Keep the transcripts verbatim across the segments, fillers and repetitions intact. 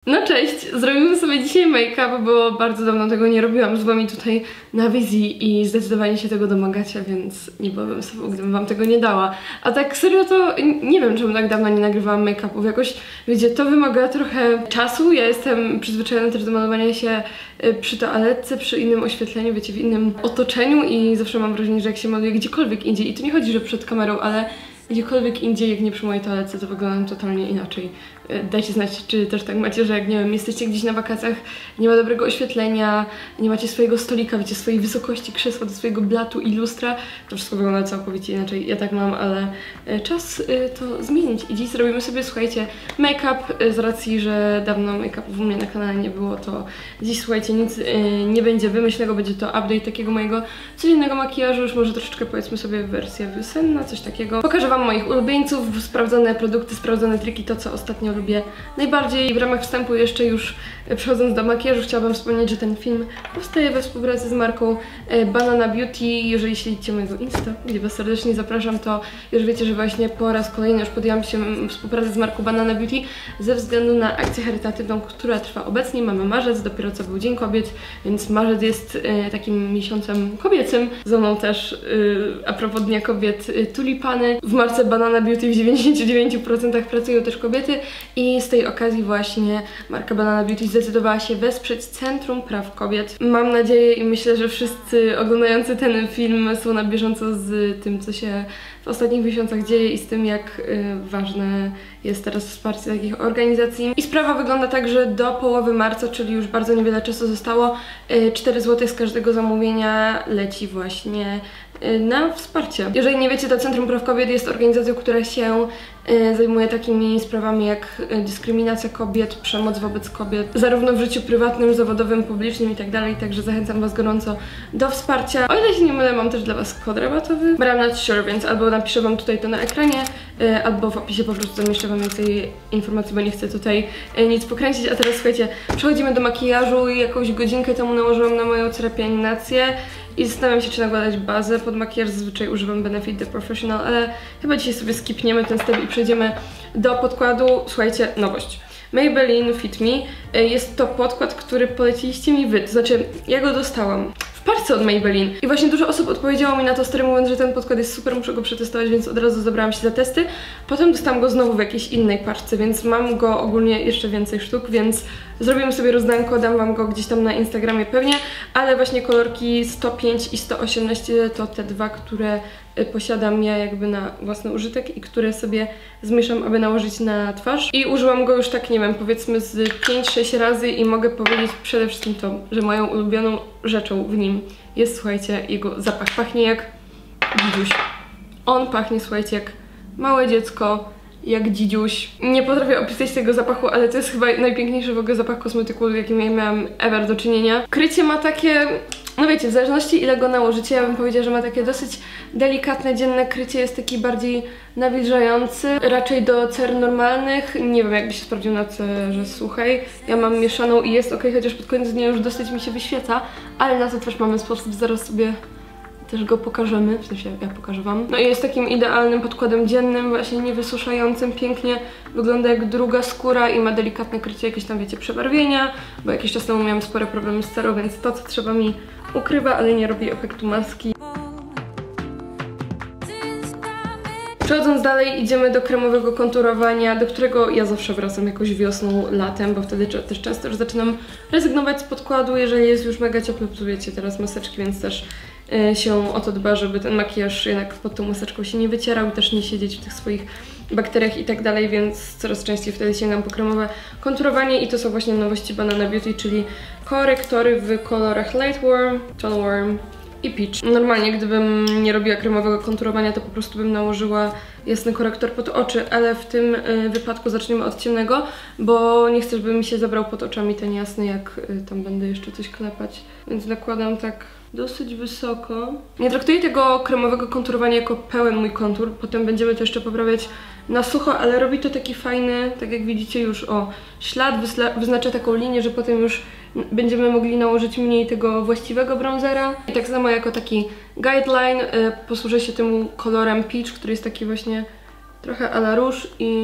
No cześć, zrobimy sobie dzisiaj make-up, bo bardzo dawno tego nie robiłam z wami tutaj na wizji i zdecydowanie się tego domagacie, więc nie byłabym sobą, gdybym wam tego nie dała. A tak serio to nie wiem, czemu tak dawno nie nagrywałam make-upów. Jakoś, wiecie, to wymaga trochę czasu. Ja jestem przyzwyczajona też do malowania się przy toaletce, przy innym oświetleniu, wiecie, w innym otoczeniu i zawsze mam wrażenie, że jak się maluje gdziekolwiek indziej, i to nie chodzi, że przed kamerą, ale gdziekolwiek indziej, jak nie przy mojej toaletce, to wyglądam totalnie inaczej. Dajcie znać, czy też tak macie, że jak, nie wiem, jesteście gdzieś na wakacjach, nie ma dobrego oświetlenia, nie macie swojego stolika, wiecie, swojej wysokości krzesła, do swojego blatu i lustra, to wszystko wygląda całkowicie inaczej. Ja tak mam, ale czas to zmienić. I dziś zrobimy sobie, słuchajcie, make-up. Z racji, że dawno make-upów u mnie na kanale nie było, to dziś, słuchajcie, nic nie będzie wymyślnego, będzie to update takiego mojego codziennego makijażu, już może troszeczkę, powiedzmy sobie, wersja wiosenna, coś takiego. Pokażę wam moich ulubieńców, sprawdzone produkty, sprawdzone triki, to co ostatnio lubię najbardziej. W ramach wstępu jeszcze już przechodząc do makijażu chciałabym wspomnieć, że ten film powstaje we współpracy z marką Banana Beauty. Jeżeli śledzicie mojego Insta, gdzie was serdecznie zapraszam, to już wiecie, że właśnie po raz kolejny już podjęłam się współpracy z marką Banana Beauty ze względu na akcję charytatywną, która trwa obecnie. Mamy marzec, dopiero co był Dzień Kobiet, więc marzec jest e, takim miesiącem kobiecym. Ze mną też e, a propos Dnia Kobiet e, tulipany. W marce Banana Beauty w dziewięćdziesięciu dziewięciu procentach pracują też kobiety i z tej okazji właśnie marka Banana Beauty zdecydowała się wesprzeć Centrum Praw Kobiet. Mam nadzieję i myślę, że wszyscy oglądający ten film są na bieżąco z tym, co się w ostatnich miesiącach dzieje i z tym, jak y, ważne jest teraz wsparcie takich organizacji. I sprawa wygląda tak, że do połowy marca, czyli już bardzo niewiele czasu zostało, y, cztery złote z każdego zamówienia leci właśnie y, na wsparcie. Jeżeli nie wiecie, to Centrum Praw Kobiet jest organizacją, która się y, zajmuje takimi sprawami jak y, dyskryminacja kobiet, przemoc wobec kobiet, zarówno w życiu prywatnym, zawodowym, publicznym i tak dalej, także zachęcam was gorąco do wsparcia. O ile się nie mylę, mam też dla was kod rabatowy, but I'm not sure, więc albo napiszę wam tutaj to na ekranie, y, albo w opisie po prostu zamieszczę wam więcej informacji, bo nie chcę tutaj y, nic pokręcić. A teraz słuchajcie, przechodzimy do makijażu. Jakąś godzinkę temu nałożyłam na moją terapię animację i zastanawiam się, czy nakładać bazę pod makijaż. Zazwyczaj używam Benefit The Professional, ale chyba dzisiaj sobie skipniemy ten step i przejdziemy do podkładu. Słuchajcie, nowość. Maybelline Fit Me. Jest to podkład, który poleciliście mi wy, to znaczy ja go dostałam w parce od Maybelline i właśnie dużo osób odpowiedziało mi na to story, mówiąc, że ten podkład jest super, muszę go przetestować, więc od razu zabrałam się za testy. Potem dostałam go znowu w jakiejś innej parce, więc mam go ogólnie jeszcze więcej sztuk, więc zrobimy sobie rozdanko, dam wam go gdzieś tam na Instagramie pewnie, ale właśnie kolorki sto pięć i sto osiemnaście to te dwa, które posiadam ja jakby na własny użytek i które sobie zmieszam, aby nałożyć na twarz. I użyłam go już tak, nie wiem, powiedzmy z pięć sześć razy i mogę powiedzieć przede wszystkim to, że moją ulubioną rzeczą w nim jest, słuchajcie, jego zapach. Pachnie jak dzidziuś. On pachnie, słuchajcie, jak małe dziecko, jak dzidziuś. Nie potrafię opisać tego zapachu, ale to jest chyba najpiękniejszy w ogóle zapach kosmetyku, z jakim ja miałam ever do czynienia. Krycie ma takie, no wiecie, w zależności ile go nałożycie, ja bym powiedziała, że ma takie dosyć delikatne, dzienne krycie, jest taki bardziej nawilżający, raczej do cer normalnych. Nie wiem, jakby się sprawdził na cerze suchej. Ja mam mieszaną i jest ok, chociaż pod koniec dnia już dosyć mi się wyświeca, ale na to też mamy sposób, zaraz sobie też go pokażemy, w sensie ja pokażę wam. No i jest takim idealnym podkładem dziennym, właśnie niewysuszającym, pięknie wygląda jak druga skóra i ma delikatne krycie, jakieś tam, wiecie, przebarwienia, bo jakiś czas temu miałam spore problemy z cerą, więc to, co trzeba, mi ukrywa, ale nie robi efektu maski. Przechodząc dalej, idziemy do kremowego konturowania, do którego ja zawsze wracam jakoś wiosną, latem, bo wtedy też często już zaczynam rezygnować z podkładu, jeżeli jest już mega ciepły, tu wiecie, teraz maseczki, więc też y, się o to dba, żeby ten makijaż jednak pod tą maseczką się nie wycierał i też nie siedzieć w tych swoich bakteriach i tak dalej, więc coraz częściej wtedy sięgam po kremowe konturowanie i to są właśnie nowości Banana Beauty, czyli korektory w kolorach Light Warm, Tone Warm i Peach. Normalnie, gdybym nie robiła kremowego konturowania, to po prostu bym nałożyła jasny korektor pod oczy, ale w tym y, wypadku zaczniemy od ciemnego, bo nie chcę, żeby mi się zabrał pod oczami ten jasny, jak y, tam będę jeszcze coś klepać. Więc nakładam tak dosyć wysoko. Nie traktuję tego kremowego konturowania jako pełen mój kontur, potem będziemy to jeszcze poprawiać na sucho, ale robi to taki fajny, tak jak widzicie już, o, ślad, wyznacza taką linię, że potem już będziemy mogli nałożyć mniej tego właściwego bronzera. I tak samo jako taki guideline y, posłużę się tym kolorem Peach, który jest taki właśnie trochę a la róż i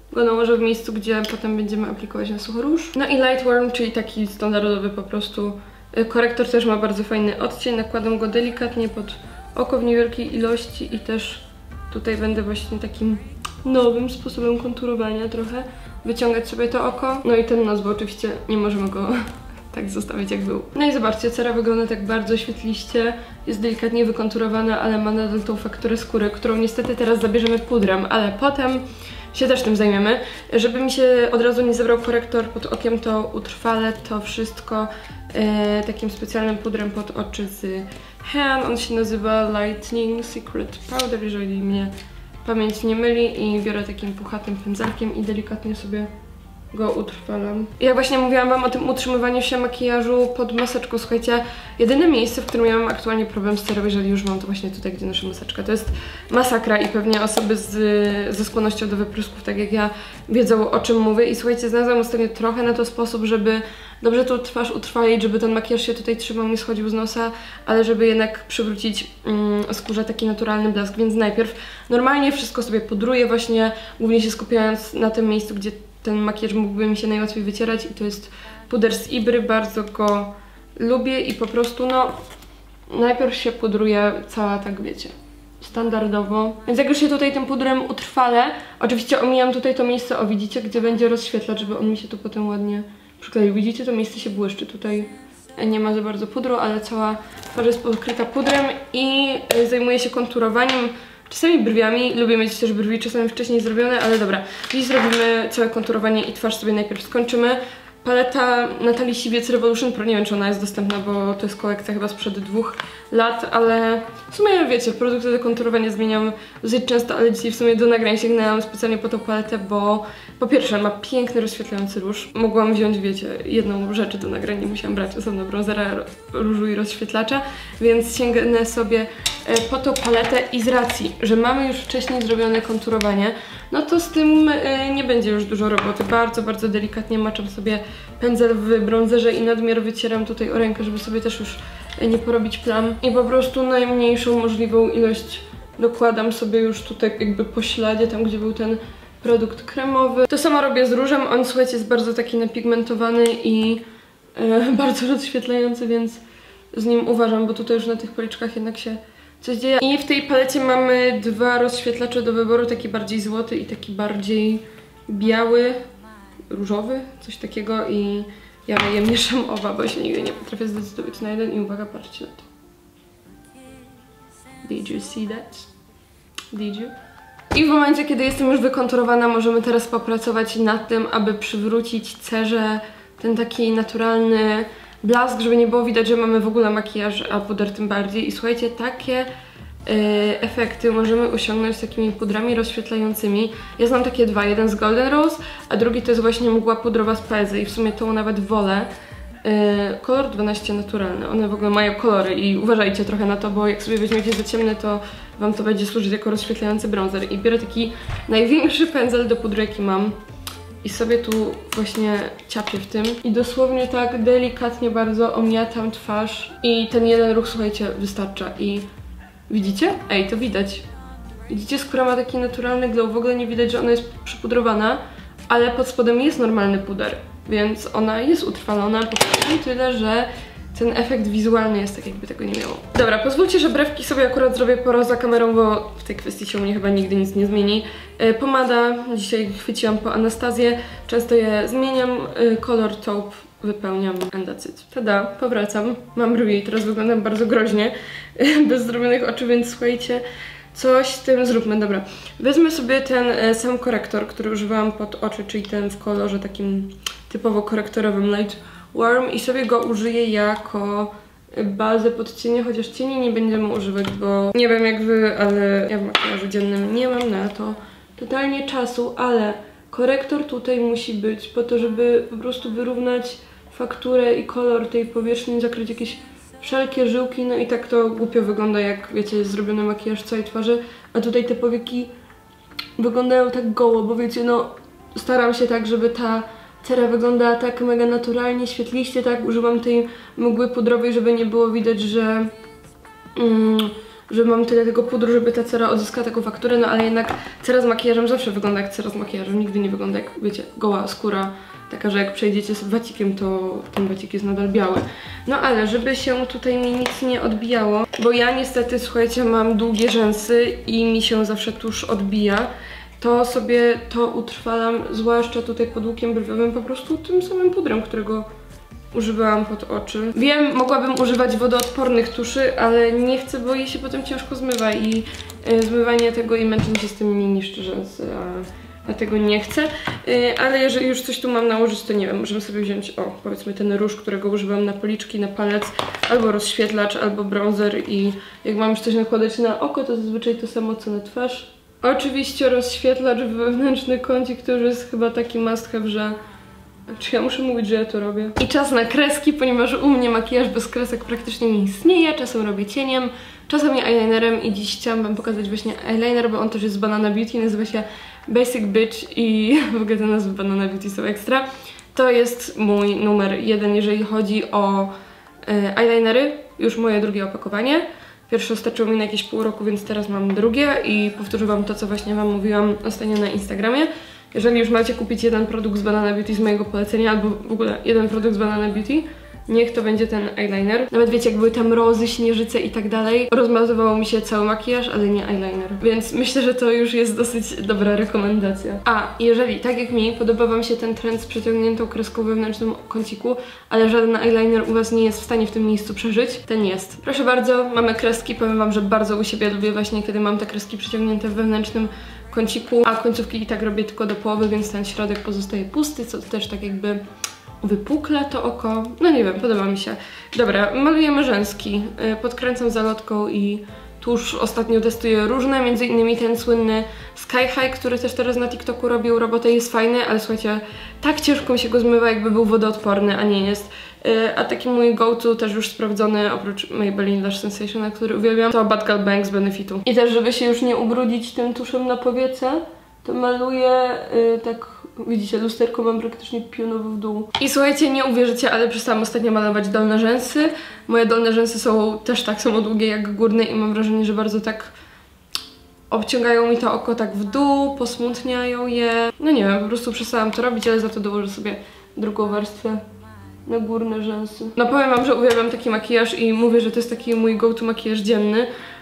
go nałożę w miejscu, gdzie potem będziemy aplikować na sucho róż. No i Lightworm, czyli taki standardowy po prostu korektor, też ma bardzo fajny odcień. Nakładam go delikatnie pod oko w niewielkiej ilości i też tutaj będę właśnie takim nowym sposobem konturowania trochę wyciągać sobie to oko. No i ten nos, bo oczywiście nie możemy go tak zostawić jak był. No i zobaczcie, cera wygląda tak bardzo świetliście, jest delikatnie wykonturowana, ale ma nadal tą fakturę skóry, którą niestety teraz zabierzemy pudrem, ale potem się też tym zajmiemy. Żeby mi się od razu nie zebrał korektor pod okiem, to utrwalę to wszystko e, takim specjalnym pudrem pod oczy z Han. On się nazywa Lightning Secret Powder, jeżeli mnie pamięć nie myli, i biorę takim puchatym pędzelkiem i delikatnie sobie go utrwalam. Jak właśnie mówiłam wam o tym utrzymywaniu się makijażu pod maseczką, słuchajcie, jedyne miejsce, w którym ja mam aktualnie problem z cerą, jeżeli już mam, to właśnie tutaj, gdzie nasza maseczka. To jest masakra i pewnie osoby z, ze skłonnością do wyprysków, tak jak ja, wiedzą, o czym mówię. I słuchajcie, znalazłam ostatnio trochę na to sposób, żeby dobrze tą twarz utrwalić, żeby ten makijaż się tutaj trzymał, nie schodził z nosa, ale żeby jednak przywrócić mm, skórze taki naturalny blask. Więc najpierw normalnie wszystko sobie pudruję, właśnie głównie się skupiając na tym miejscu, gdzie ten makijaż mógłby mi się najłatwiej wycierać, i to jest puder z Ibry, bardzo go lubię i po prostu no najpierw się pudruję cała, tak wiecie, standardowo. Więc jak już się tutaj tym pudrem utrwalę, oczywiście omijam tutaj to miejsce, o widzicie, gdzie będzie rozświetlacz, żeby on mi się tu potem ładnie przykleił. Widzicie, to miejsce się błyszczy, tutaj nie ma za bardzo pudru, ale cała twarz jest pokryta pudrem i zajmuję się konturowaniem. Czasami brwiami, lubię mieć też brwi czasami wcześniej zrobione, ale dobra. Dziś zrobimy całe konturowanie i twarz sobie najpierw skończymy. Paleta Natalii Siwiec Revolution Pro, nie wiem, czy ona jest dostępna, bo to jest kolekcja chyba sprzed dwóch lat, ale w sumie wiecie, produkty do konturowania zmieniam dosyć często, ale dzisiaj w sumie do nagrań sięgnęłam specjalnie po tą paletę, bo po pierwsze ma piękny rozświetlający róż. Mogłam wziąć, wiecie, jedną rzecz do nagrań, nie musiałam brać osobno brązera, różu i rozświetlacza, więc sięgnę sobie po tą paletę i z racji, że mamy już wcześniej zrobione konturowanie, no to z tym nie będzie już dużo roboty. Bardzo, bardzo delikatnie maczam sobie pędzel w brązerze i nadmiar wycieram tutaj o rękę, żeby sobie też już nie porobić plam. I po prostu najmniejszą możliwą ilość dokładam sobie już tutaj jakby po śladzie, tam gdzie był ten produkt kremowy. To samo robię z różem, on, słuchajcie, jest bardzo taki napigmentowany i e, bardzo rozświetlający, więc z nim uważam, bo tutaj już na tych policzkach jednak się coś dzieje. I w tej palecie mamy dwa rozświetlacze do wyboru, taki bardziej złoty i taki bardziej biały, różowy, coś takiego, i ja je mieszam oba, bo się nigdy nie potrafię zdecydować na jeden. I uwaga, patrzcie na to. Did you see that? Did you? I w momencie, kiedy jestem już wykonturowana, możemy teraz popracować nad tym, aby przywrócić cerze ten taki naturalny blask, żeby nie było widać, że mamy w ogóle makijaż, a puder tym bardziej. I słuchajcie, takie yy, efekty możemy osiągnąć z takimi pudrami rozświetlającymi. Ja znam takie dwa, jeden z Golden Rose, a drugi to jest właśnie mgła pudrowa z Pezy i w sumie tą nawet wolę. Yy, kolor dwanaście naturalny, one w ogóle mają kolory i uważajcie trochę na to, bo jak sobie weźmiecie za ciemne, to wam to będzie służyć jako rozświetlający bronzer. I biorę taki największy pędzel do pudru, jaki mam, i sobie tu właśnie ciapię w tym i dosłownie tak delikatnie bardzo omiatam twarz i ten jeden ruch, słuchajcie, wystarcza. I widzicie? Ej, to widać. Widzicie, skóra ma taki naturalny glow, w ogóle nie widać, że ona jest przypudrowana, ale pod spodem jest normalny puder, więc ona jest utrwalona, po prostu tyle, że ten efekt wizualny jest tak, jakby tego nie miało. Dobra, pozwólcie, że brewki sobie akurat zrobię poza kamerą, bo w tej kwestii się u mnie chyba nigdy nic nie zmieni. Yy, pomada, dzisiaj chwyciłam po Anastazję, często je zmieniam, yy, kolor taupe wypełniam, and that's it. Tada, powracam, mam brwi i teraz wyglądam bardzo groźnie, yy, bez zrobionych oczu, więc słuchajcie, coś z tym zróbmy. Dobra, wezmę sobie ten yy, sam korektor, który używałam pod oczy, czyli ten w kolorze takim typowo korektorowym Light Warm, i sobie go użyję jako bazę pod cienie, chociaż cieni nie będziemy używać, bo nie wiem jak wy, ale ja w makijażu dziennym nie mam na to totalnie czasu, ale korektor tutaj musi być po to, żeby po prostu wyrównać fakturę i kolor tej powierzchni, zakryć jakieś wszelkie żyłki, no i tak to głupio wygląda, jak wiecie, jest zrobiony makijaż całej twarzy, a tutaj te powieki wyglądają tak goło, bo wiecie, no staram się tak, żeby ta cera wygląda tak mega naturalnie, świetliście, tak, używam tej mgły pudrowej, żeby nie było widać, że, mm, że mam tyle tego pudru, żeby ta cera odzyskała taką fakturę, no ale jednak cera z makijażem zawsze wygląda jak cera z makijażem, nigdy nie wygląda jak, wiecie, goła skóra, taka, że jak przejdziecie z wacikiem, to ten wacik jest nadal biały. No ale żeby się tutaj mi nic nie odbijało, bo ja niestety, słuchajcie, mam długie rzęsy i mi się zawsze tusz odbija, to sobie to utrwalam, zwłaszcza tutaj pod łukiem brwiowym, po prostu tym samym pudrem, którego używałam pod oczy. Wiem, mogłabym używać wodoodpornych tuszy, ale nie chcę, bo jej się potem ciężko zmywa i y, zmywanie tego i męczenie się z tym mi niszczy rzęsy, a dlatego nie chcę. Y, ale jeżeli już coś tu mam nałożyć, to nie wiem, możemy sobie wziąć, o, powiedzmy ten róż, którego używam na policzki, na palec, albo rozświetlacz, albo bronzer i jak mam już coś nakładać na oko, to zazwyczaj to samo co na twarz. Oczywiście rozświetlacz wewnętrzny kącik, to już jest chyba taki must have, że czy ja muszę mówić, że ja to robię? I czas na kreski, ponieważ u mnie makijaż bez kresek praktycznie nie istnieje. Czasem robię cieniem, czasami eyelinerem i dziś chciałam wam pokazać właśnie eyeliner, bo on też jest z Banana Beauty, nazywa się Basic Bitch i w ogóle te nazwy Banana Beauty są ekstra. To jest mój numer jeden, jeżeli chodzi o e, eyelinery, już moje drugie opakowanie. Pierwsze starczyło mi na jakieś pół roku, więc teraz mam drugie i powtórzę wam to, co właśnie wam mówiłam ostatnio na Instagramie. Jeżeli już macie kupić jeden produkt z Banana Beauty z mojego polecenia, albo w ogóle jeden produkt z Banana Beauty, niech to będzie ten eyeliner. Nawet wiecie, jak były tam mrozy, śnieżyce i tak dalej, rozmazywał mi się cały makijaż, ale nie eyeliner. Więc myślę, że to już jest dosyć dobra rekomendacja. A jeżeli, tak jak mi, podoba wam się ten trend z przeciągniętą kreską w wewnętrznym kąciku, ale żaden eyeliner u was nie jest w stanie w tym miejscu przeżyć, ten jest. Proszę bardzo, mamy kreski, powiem wam, że bardzo u siebie lubię właśnie, kiedy mam te kreski przeciągnięte w wewnętrznym kąciku, a końcówki i tak robię tylko do połowy, więc ten środek pozostaje pusty, co też tak jakby wypukla to oko. No nie wiem, podoba mi się. Dobra, malujemy rzęski. Podkręcam zalotką i tuż ostatnio testuję różne, między innymi ten słynny Sky High, który też teraz na TikToku robił robotę, jest fajny, ale słuchajcie, tak ciężko mi się go zmywa, jakby był wodoodporny, a nie jest. A taki mój go-to, też już sprawdzony, oprócz Maybelline Lash Sensation, który uwielbiam, to Bad Gal Bang z Benefitu. I też, żeby się już nie ubrudzić tym tuszem na powiece, to maluję yy, tak, widzicie, lusterko mam praktycznie pionowo w dół. I słuchajcie, nie uwierzycie, ale przestałam ostatnio malować dolne rzęsy. Moje dolne rzęsy są też tak samo długie jak górne i mam wrażenie, że bardzo tak obciągają mi to oko tak w dół, posmutniają je. No nie wiem, po prostu przestałam to robić, ale za to dołożę sobie drugą warstwę na górne rzęsy. No powiem wam, że uwielbiam taki makijaż i mówię, że to jest taki mój go-to makijaż dzienny,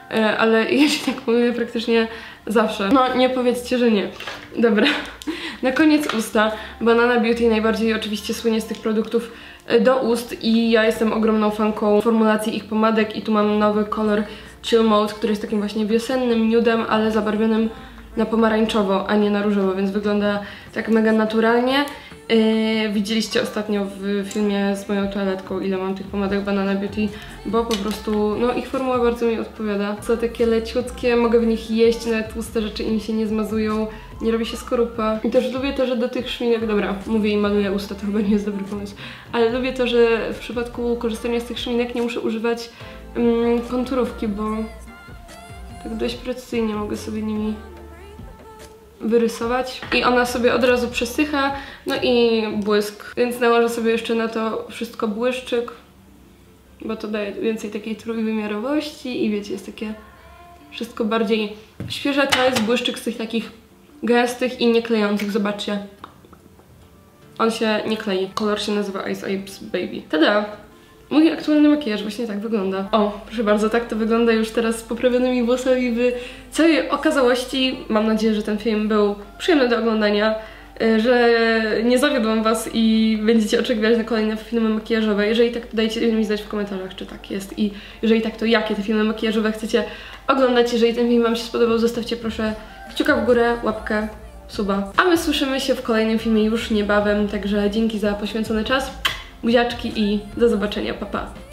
ale ja się tak mówię praktycznie zawsze. No nie powiedzcie, że nie. Dobra, na koniec usta. Banana Beauty najbardziej oczywiście słynie z tych produktów do ust i ja jestem ogromną fanką formulacji ich pomadek i tu mam nowy kolor Chill Mode, który jest takim właśnie wiosennym nudem, ale zabarwionym na pomarańczowo, a nie na różowo, więc wygląda tak mega naturalnie. Yy, widzieliście ostatnio w filmie z moją toaletką, ile mam tych pomadek Banana Beauty, bo po prostu, no ich formuła bardzo mi odpowiada. Są takie leciutkie, mogę w nich jeść, nawet tłuste rzeczy im się nie zmazują, nie robi się skorupa. I też lubię to, że do tych szminek, dobra, mówię i maluję usta, to chyba nie jest dobry pomysł, ale lubię to, że w przypadku korzystania z tych szminek nie muszę używać um, konturówki, bo tak dość precyzyjnie mogę sobie nimi wyrysować i ona sobie od razu przesycha, no i błysk, więc nałożę sobie jeszcze na to wszystko błyszczyk, bo to daje więcej takiej trójwymiarowości i wiecie, jest takie wszystko bardziej świeże. To jest błyszczyk z tych takich gęstych i nieklejących, zobaczcie, on się nie klei, kolor się nazywa Ice Apes Baby. Tada! Mój aktualny makijaż właśnie tak wygląda. O, proszę bardzo, tak to wygląda już teraz z poprawionymi włosami w całej okazałości. Mam nadzieję, że ten film był przyjemny do oglądania, że nie zawiodłam was i będziecie oczekiwać na kolejne filmy makijażowe. Jeżeli tak, to dajcie mi znać w komentarzach, czy tak jest i jeżeli tak, to jakie te filmy makijażowe chcecie oglądać. Jeżeli ten film wam się spodobał, zostawcie proszę kciuka w górę, łapkę, suba. A my słyszymy się w kolejnym filmie już niebawem, także dzięki za poświęcony czas. Buziaczki i do zobaczenia, pa pa!